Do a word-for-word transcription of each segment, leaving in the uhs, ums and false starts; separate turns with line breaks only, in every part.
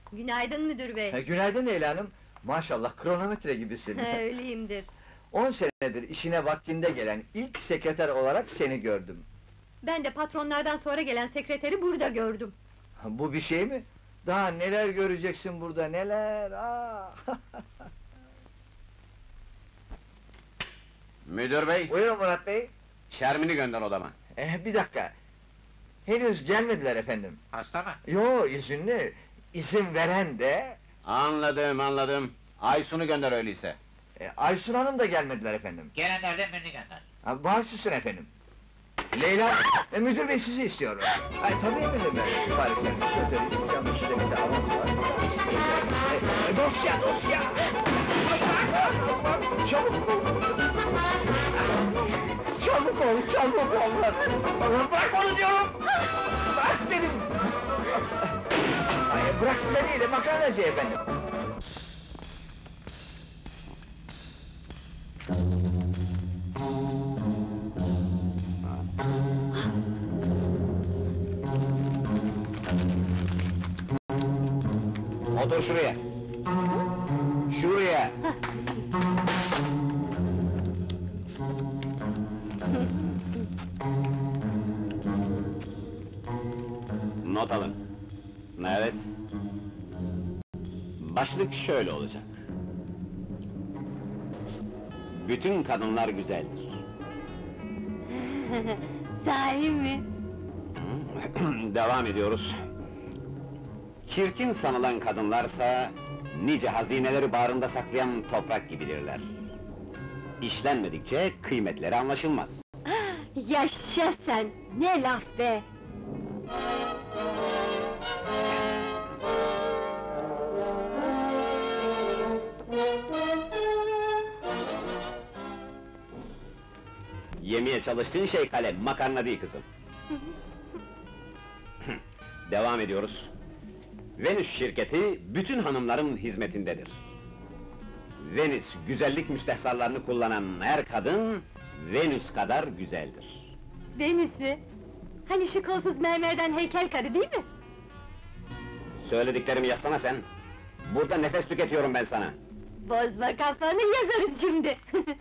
Günaydın müdür bey.
Ha, günaydın Leyla Hanım. Maşallah kronometre gibisin.
He, öyleyimdir.
On senedir işine vaktinde gelen ilk sekreter olarak seni gördüm.
Ben de patronlardan sonra gelen sekreteri burada gördüm.
Ha, bu bir şey mi? Daha neler göreceksin burada, neler! Aa!
Müdür bey,
Buyurun Murat Bey.
Şermin'i gönder odama.
Eh, bir dakika. Henüz gelmediler efendim.
Hasta mı?
Yo, izinli. İzin veren de...
Anladım, anladım. Aysun'u gönder öyleyse.
E, Aysun Hanım da gelmediler efendim.
Gelenlerden birini gönder.
Ha, baş üstüne efendim. Leyla, e, müdür bey sizi istiyor. Ay tabii efendim ben, siparişlerimi söyleyeyim, yanlış da bir de avans var. E, e, dosya, dosya! Çabuk ol! Çabuk ol, çabuk ol! Bırak onu diyorum! Bırak dedim! Ay, bırak size değil, makarnacı efendim!
Otur şuraya. Şuraya. Not alın. Evet. Başlık şöyle olacak. Bütün kadınlar güzeldir.
Sahi mi?
Devam ediyoruz. Çirkin sanılan kadınlarsa, nice hazineleri bağrında saklayan toprak gibidirler. İşlenmedikçe kıymetleri anlaşılmaz.
Yaşa sen! Ne laf be!
Yemeye çalıştığın şey kalem, makarna değil kızım. Devam ediyoruz. Venüs şirketi, bütün hanımların hizmetindedir. Venüs, güzellik müstehsallarını kullanan her kadın, Venüs kadar güzeldir.
Venüs mü? Hani şu kolsuz mermerden heykel karı değil mi?
Söylediklerimi yazsana sen. Burada nefes tüketiyorum ben sana.
Bozma kafanı, yazarız şimdi!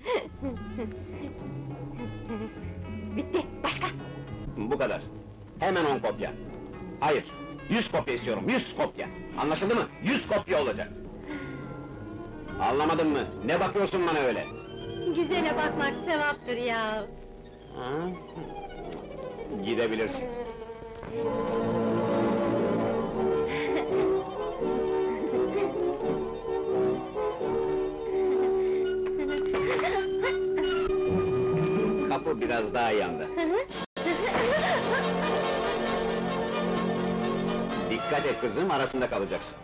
Bitti, başka!
Bu kadar. Hemen on kopya. Hayır, yüz kopya istiyorum, yüz kopya! Anlaşıldı mı? Yüz kopya olacak! Anlamadın mı? Ne bakıyorsun bana öyle?
Güzele bakmak sevaptır ya!
Ha? Gidebilirsin. Kapı biraz daha yandı. Dikkat et kızım, arasında kalacaksın.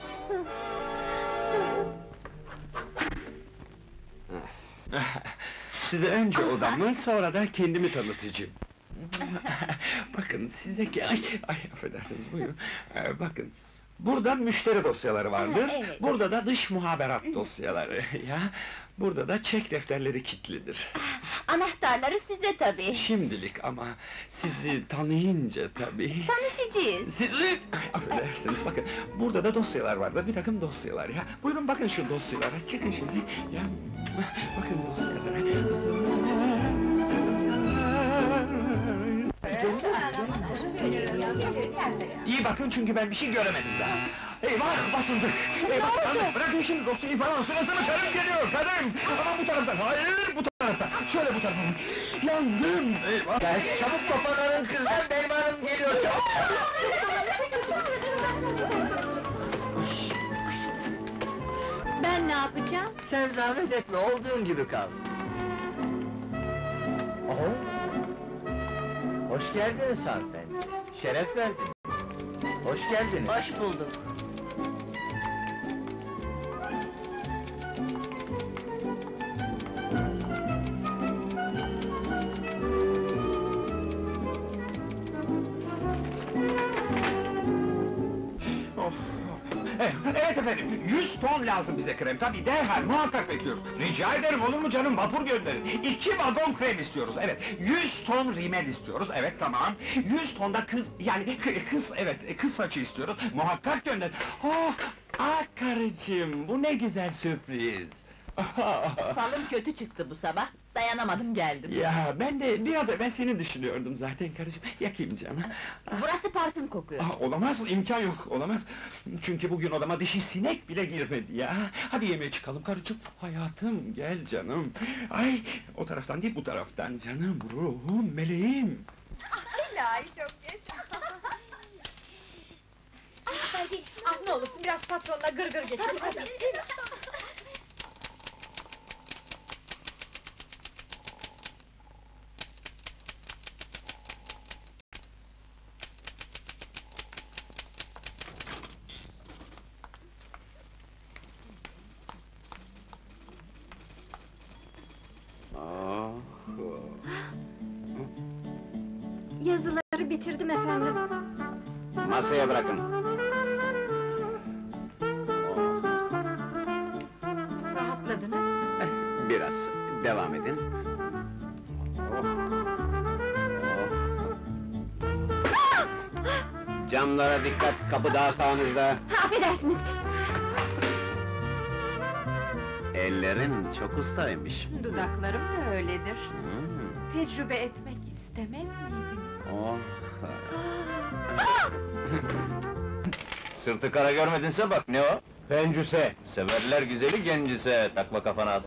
Size önce odamı, sonra da kendimi tanıtacağım. Bakın, size ki... Ay, ay, affedersiniz, buyurun. Ee, bakın, burada müşteri dosyaları vardır,
Ha, evet.
burada da dış muhaberat dosyaları, ya! Burada da çek defterleri kilitlidir.
Anahtarları size tabii!
Şimdilik ama, sizi tanıyınca tabii...
Tanışacağız!
Sizi... Ay, affedersiniz, bakın, burada da dosyalar vardır, bir takım dosyalar ya! Buyurun bakın şu dosyalara, çıkın şimdi, ya! Bakın dosyalara... İyi bakın çünkü ben bir şey göremedim daha! Eyvah, basıldık! Eyvah, bırakın, bırakın şimdi dosyayı falan, sırasını karım geliyor, karım! Ama bu taraftan, hayır, bu taraftan! Şöyle bu tarafa! Yandım! Eyvah!
Ya, çabuk toparlanın kızlar, benim hanım geliyor, çabuk!
Ben ne yapacağım?
Sen zahmet etme, olduğun gibi kal. Oho! Hoş geldiniz hanımefendi, şeref verdiniz. Hoş geldiniz.
Hoş bulduk!
Oh! Eh, Evet efendim, yüz ton lazım bize krem, tabii derhal, muhakkak bekliyoruz. Rica ederim, olur mu canım, vapur gönderin. İki vagon krem istiyoruz, evet. Yüz ton rimel istiyoruz, evet tamam. Yüz ton da kız, yani kı- kız, evet, kız saçı istiyoruz, muhakkak gönder. Oh! Ah karıcığım, bu ne güzel sürpriz!
Falım kötü çıktı bu sabah, dayanamadım geldim.
Ya ben de biraz evvel seni düşünüyordum zaten karıcığım, yakayım canım.
Burası parfüm kokuyor.
Ah, olamaz, imkan yok, olamaz! Çünkü bugün odama dişi sinek bile girmedi ya! Hadi yemeğe çıkalım karıcığım, hayatım, gel canım! Ay, o taraftan değil, bu taraftan canım, ruhum, meleğim!
İlahi çok yaşa! Hadi, ah ne olursun biraz patronla gır gır geçelim hadi!
Oh,
Yazıları bitirdim efendim.
masaya bırakın.
Rahatladınız mı?
Biraz, devam edin. Oh. Oh. Camlara dikkat, kapı daha sağınızda.
Affedersiniz!
Ellerin çok ustaymış.
Dudaklarım da öyledir.
Hmm.
Tecrübe etmek istemez miydiniz?
Oh.
Sırtı kara görmedinse bak, ne o?
Pencüse!
Severler güzeli gencise, takma kafana